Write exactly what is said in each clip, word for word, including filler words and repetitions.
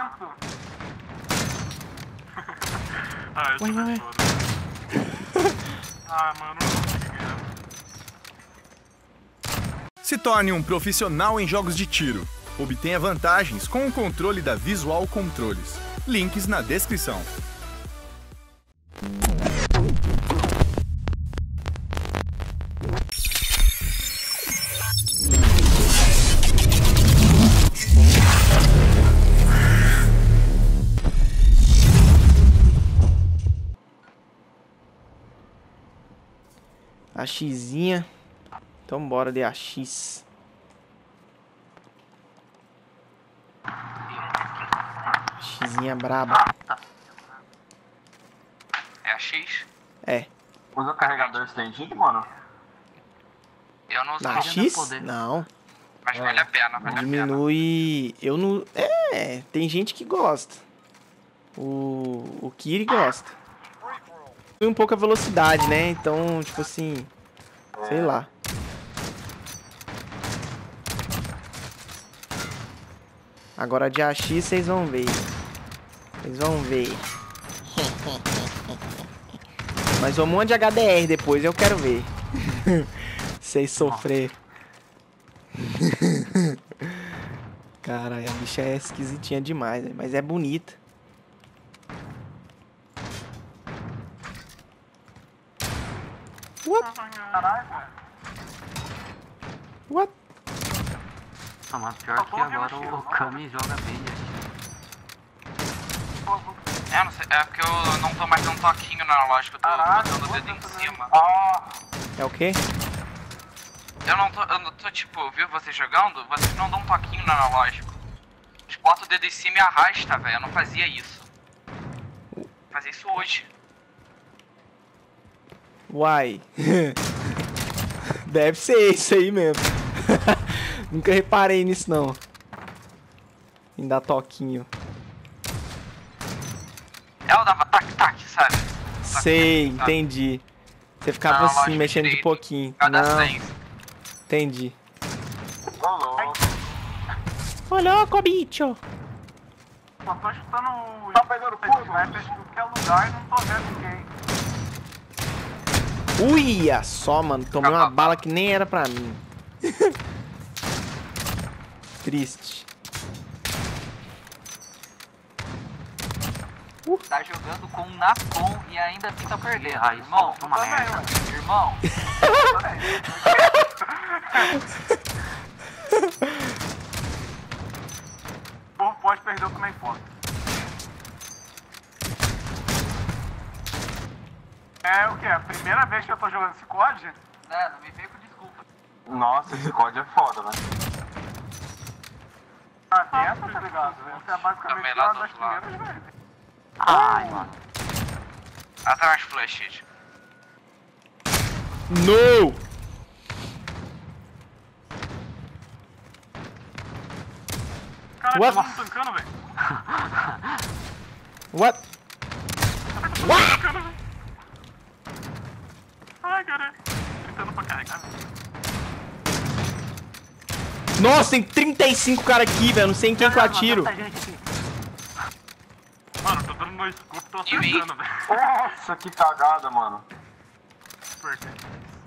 vento. Ah, Ué, isso ué. é foda. Ah, mano, não consegui ganhar. Se torne um profissional em jogos de tiro. Obtenha vantagens com o controle da Visual Controles. Links na descrição. A Xzinha. Então bora de A X. Xzinha braba. É a X? É. Usa carregador extendido, mano? Eu não uso Na ainda X? poder. Não. Mas vale a pena, vale a pena. Diminui. Eu não. É, tem gente que gosta. O. O Kiri gosta. Diminui um pouco a velocidade, né? Então, tipo assim. Sei lá. Agora de A X vocês vão ver. Vocês vão ver. Mas um monte de H D R depois, eu quero ver. Vocês sofrer. Caralho, a bicha é esquisitinha demais, né? Mas é bonita. What? Caralho, velho. What? Ah, mas pior que agora o Kami joga bem. É, não sei, é porque eu não tô mais dando toquinho na analógico, eu tô botando o dedo em cima. Ah, É o quê? Eu não tô, eu não tô tipo, viu vocês jogando? Vocês não dão um toquinho no analógico. Eles botam o dedo em cima e arrasta, velho. Eu não fazia isso. Vou fazer isso hoje. Uai. Deve ser isso aí mesmo. Nunca reparei nisso não. Em dar toquinho. Ela dava tac-tac, sabe? Sei, entendi. Você ficava Não, assim, lógico, mexendo de direito. pouquinho. Cada Não, cem. entendi. Ô, louco. Ô louco, bicho. só tô chutando o... Tá pegando fogo? Sniper de tudo que é lugar e não tô vendo ninguém. Uia só, mano. Tomei uma bala que nem era pra mim. Triste. Tá jogando com um Nacon e ainda tenta perder. Ah, irmão, toma merda. Irmão. O povo pode perder, eu também posso. É o que? A primeira vez que eu tô jogando esse C O D? Não, não me vem com desculpa. Nossa, esse código é foda, né? Ah, dentro, tá ligado? Essa é basicamente Também lá uma do das outro lado. primeiras vezes. Ai, mano. Atrás, flash. No! Cara, What? tá me tancando, velho. What? Tá me tancando, velho. Ai, cara. Tentando pra carregar, velho. Nossa, tem trinta e cinco cara aqui, velho. Não sei em quem que eu atiro. Mano, tô dando no scope, tô E aí? acertando, velho. Nossa, que cagada, mano. Por quê?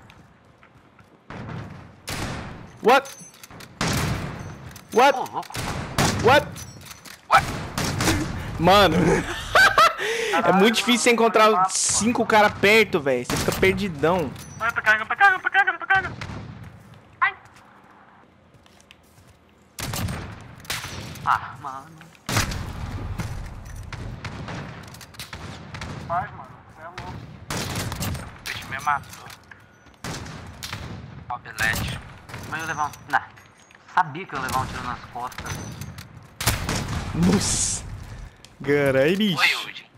What? What? What? What? Mano. É muito difícil você encontrar cinco cara perto, velho. Você fica perdidão. Ai, tô carregando, tô carregando, tô carregando, tô carregando. Ai. Ah, mano. Faz, mano. Você é louco. O bicho me matou. Ó, belete. Mas eu levar um... Não. Sabia que eu ia levar um tiro nas costas. Nossa. Carai, Oi, bicho. Udi.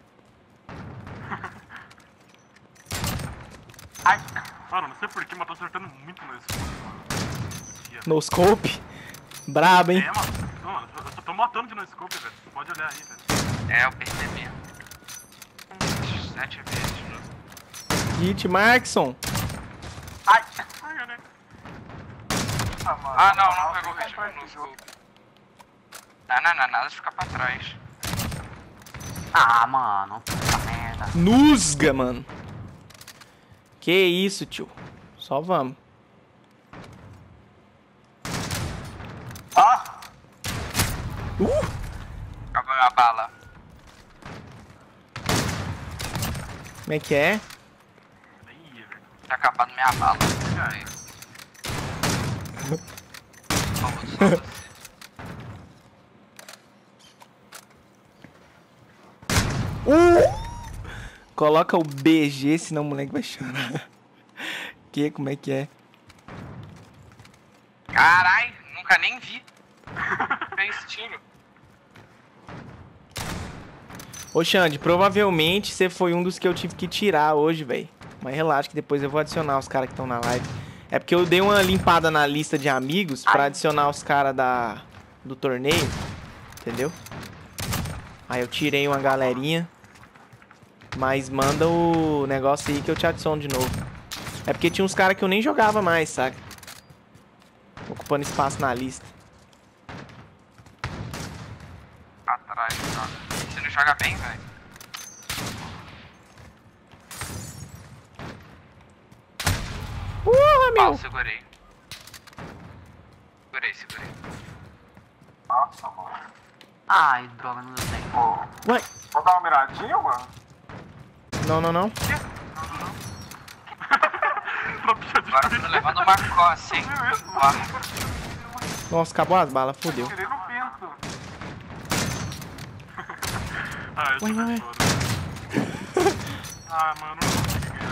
Ai. Mano, não sei porquê, mas tô acertando muito no scope, mano. No scope. Brabo, hein? É, mano. Não, mano, eu só tô matando de no scope, velho. Você pode olhar aí, velho. É, eu percebi. Sete vezes, né? Hit, Markson. Ai. Ai, cara. Ah, mano. Ah, não, não pegou o tem que ritmo comprar no esse jogo. scope. Não, não, não, nada de ficar pra trás. Ah, mano, puta merda. Nusga, mano. Que isso, tio. Só vamos. Ah! Uh! Acabou minha bala. Como é que é? Ih, velho. Tá acabando minha bala. Aí. Vamos, só você. Uh! Coloca o B G, senão o moleque vai chorar. Que? Como é que é? Carai, nunca nem vi. Fez tiro. Ô, Xande, provavelmente você foi um dos que eu tive que tirar hoje, velho. Mas relaxa que depois eu vou adicionar os caras que estão na live. É porque eu dei uma limpada na lista de amigos pra adicionar os caras da do torneio. Entendeu? Aí eu tirei uma galerinha. Mas manda o negócio aí que eu te adiciono de novo. É porque tinha uns caras que eu nem jogava mais, saca? Ocupando espaço na lista. Atrás, joga. Você não joga bem, velho. Porra, Pau, meu! segurei. Segurei, segurei. Nossa, mano. Ai, droga, não deu tempo. Pô, Ué, vou dar uma miradinha, mano? não, não, não. Agora eu tô levando uma coça, hein. Ó, Nossa, acabou as balas, fodeu. Tirei no pinto. Ah, eu Ué, ué, ué. Ah, mano, não consegui ganhar.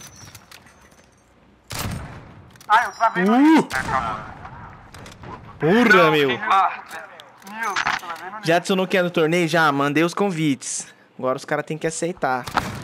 Ah, eu travei no Uh! acabou. Porra, meu! Ah, Nil, eu travei no Já adicionou quem é no torneio? Já, mandei os convites. Agora os caras têm que aceitar.